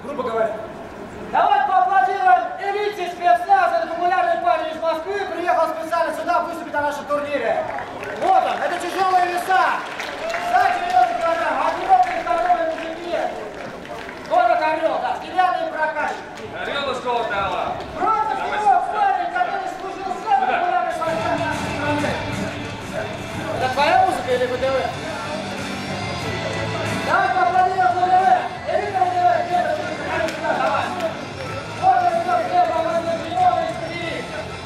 грубо говоря. Давайте поаплодируем элите спецназа, это популярный парень из Москвы, приехал специально сюда выступить на нашем турнире. Вот он, это тяжелые веса. За 90 килограмм, огромные здоровые мужики. Город Орел, да, стреляные прокачки. Орел из Колокола. Против него парень, который служил самый популярный спортсмен нашей страны. Это твоя музыка или ВДВ? Давай поаплодируем ВДВ. Элита ВДВ, где-то сюда, давай. Вот он идет, где попадет его из Твери.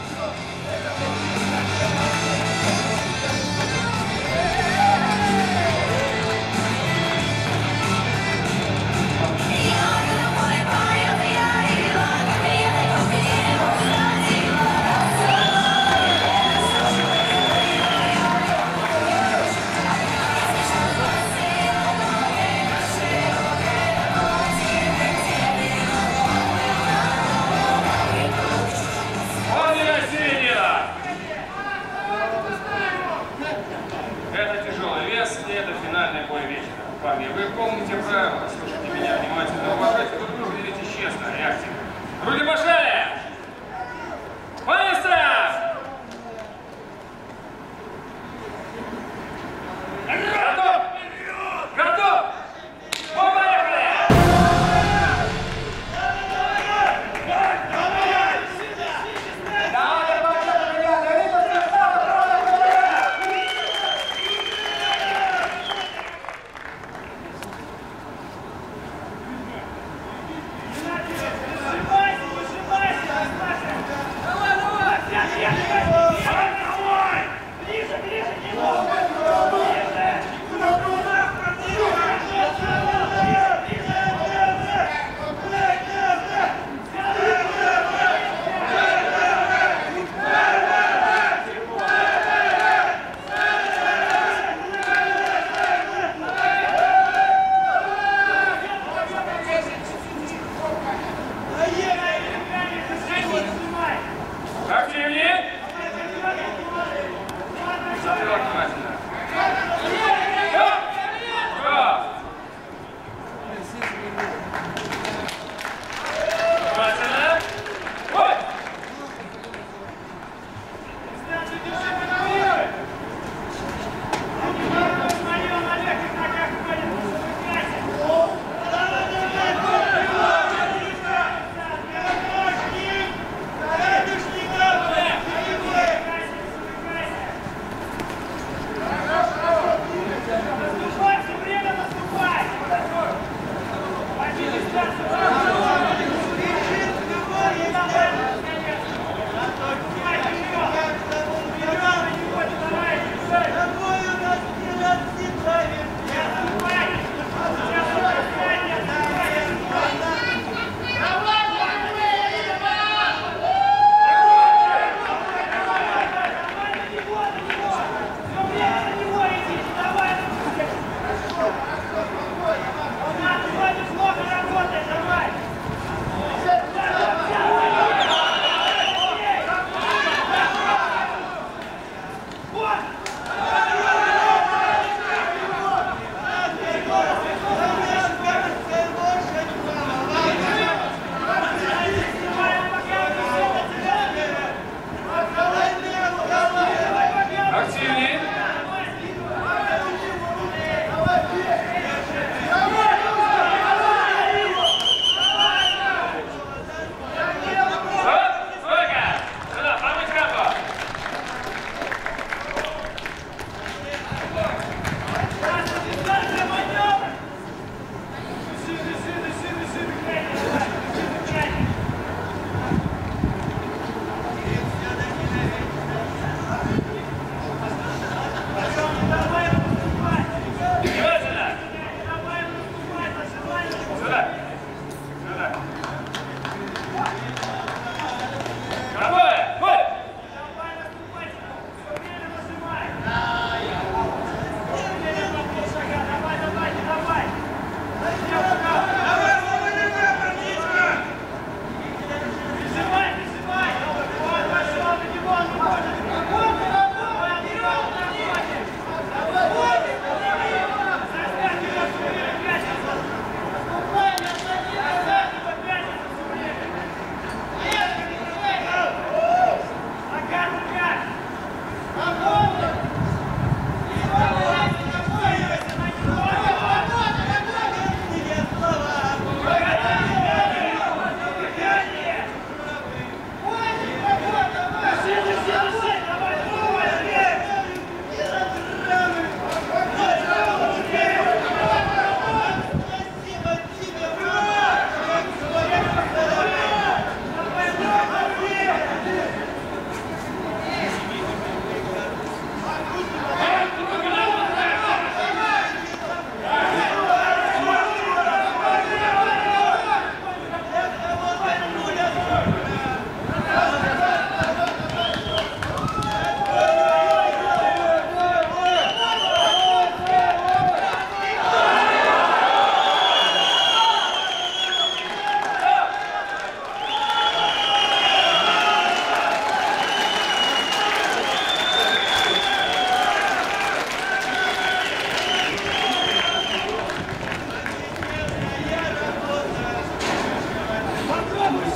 Парни, вы помните правила, слушайте меня внимательно, уважайте друг друга, делитесь честно и активно. Руки пошли! Быстро! Готов! Готов! Поехали! Плохо работает, давай!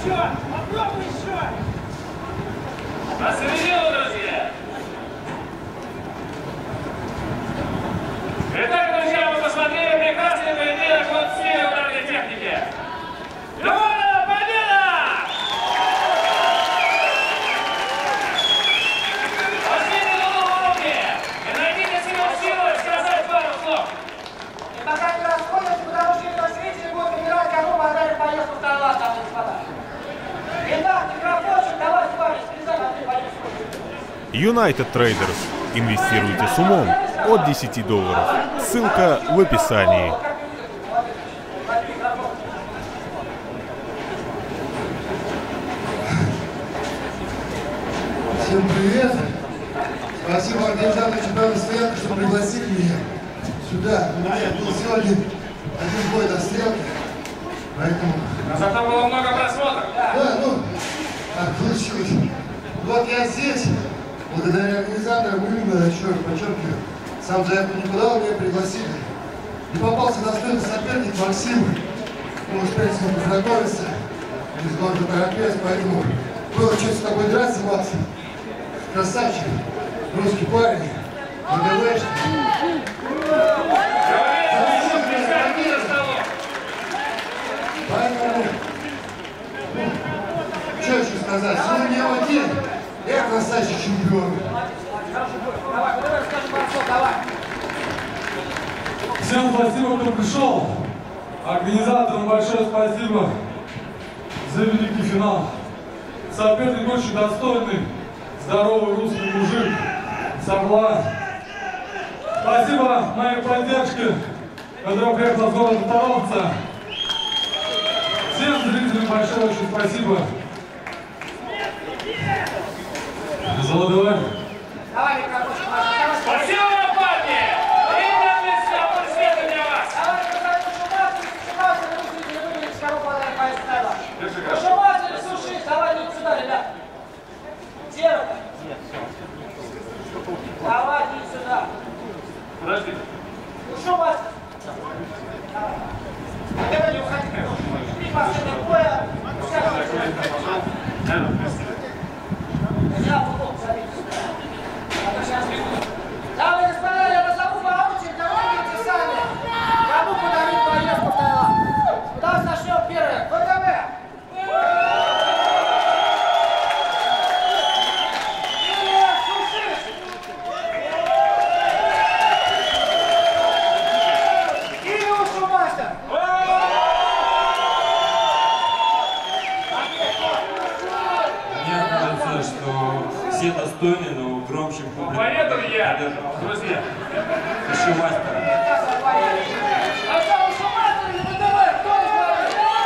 еще! Попробуй еще! На середину, друзья! Итак, друзья, мы посмотрели прекрасный поединок вот в стиле ударной техники. Львова, победа! Возьмите Луну в руки и найдите себе силы сказать пару слов. И пока не расходимся, потому что этого зрители будут выбирать, кому подарит поездку в Таиланд, дамы и господа. Итак, микрофончик, давай с вами специально поездку. United Traders. Инвестируйте с умом от $10. Ссылка в описании. Всем привет! Спасибо организатору чемпионата стрелки, что пригласили меня сюда. У меня был сегодня один бой до стрелки, поэтому... Но зато было много просмотров. Да, ну, так получилось. Вот я здесь, благодаря организаторам, именно еще раз подчеркиваю, сам заявку не подал, меня пригласили. И попался достойный соперник Максим. Мы успели с ним познакомиться из города Торопец, поэтому было честь с тобой драться, Макс. Красавчик, русский парень, ВДВшник. Поэтому, что еще сказать, сегодня я один, я красавчик чемпион. Всем спасибо, кто пришел. Организаторам большое спасибо за великий финал. Соперник очень достойный, здоровый русский мужик, Саблан. Спасибо моей поддержке, которая приехала с города Торонто. Всем зрителям большое очень спасибо. Золотовой. Давай, микрофончик, Спасибо вам, парни! И отличные аплодисменты для вас! давай, давай, зрители выберите, кому подарит поездку в Таиланд. Держи, хорошо. Ушиматься или сушить? Давай, идите сюда, ребят. Серый. Давай, иди сюда. Подожди. Ушиматься. Давай, не уходи. Три последних боя. Я футбол забить. Дамы и господа, я назову по очереди, а вы видите сами, кому подарить поездку в Таиланд. Давайте начнем первое. ВТБ. Или Суши. Или Ушумастер. Мне кажется, что все достойны, но громче публика. Поеду я, друзья. Еще мастера. А что, Ушумастер или ВТБ? Кто из вас?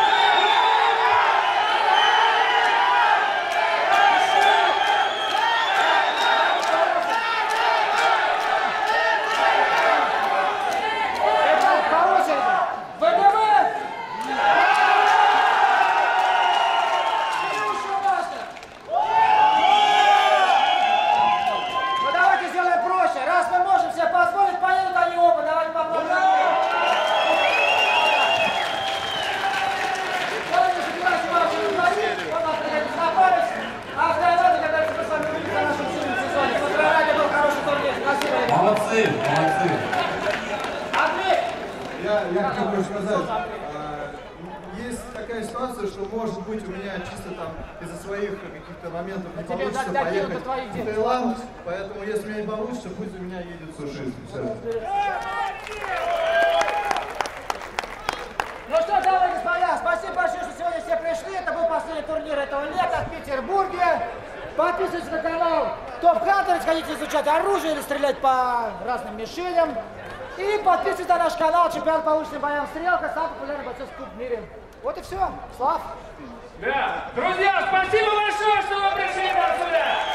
Итак, по очереди. ВТБ. Или Ушумастер. Ну давайте сделаем проще. Раз мы можем себе позволить, поедут они оба. Давайте попробуем. Давайте забирайте ваши рукави. Вот нас приедет на память. А в Таиланде, когда мы с вами увидимся в нашем сильном сезоне. Вот ради был хороший турнир. Спасибо, ребята. Молодцы, молодцы. Андрей! Я хотел бы сказать, есть такая ситуация, что может быть у меня чисто там из-за своих каких-то моментов не тебе получится докинут поехать до твоих в денег. Таиланд, поэтому если у меня не получится, пусть у меня едет сушист. Все. Ну что, дамы и господа, спасибо большое, что сегодня все пришли. Это был последний турнир этого лета в Петербурге. Подписывайтесь на канал Топ Хантер, если хотите изучать оружие или стрелять по разным мишеням. И подписывайтесь на наш канал Чемпионат по уличным боям Стрелка, самый популярный бойцовский клуб в мире. Вот и все. Слав! Да. Друзья, спасибо большое, что вы пришли отсюда!